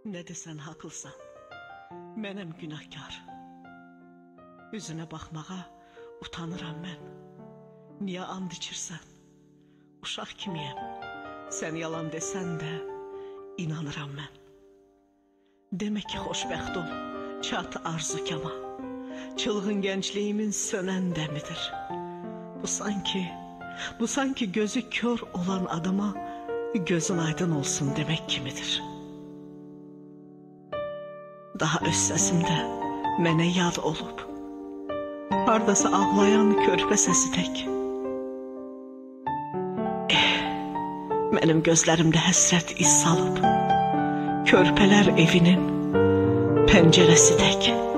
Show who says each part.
Speaker 1: Ne desen haqlısan, mənəm günahkar. Üzünə baxmağa utanıram mən. Niyə and içirsən? Uşaq kimiyəm, sən yalan desən də inanıram mən. Demək ki, xoşbəxt ol, çat arzukama. Çılğın gəncliyimin sönən dəmidir. Bu sanki gözü kör olan adama gözün aydın olsun demək kimidir. Daha öz səsimdə mənə yad olub, hardasa ağlayan körpə səsi tək. Mənim gözlərimdə həsrət iz salıb, körpələr evinin pəncərəsi tək.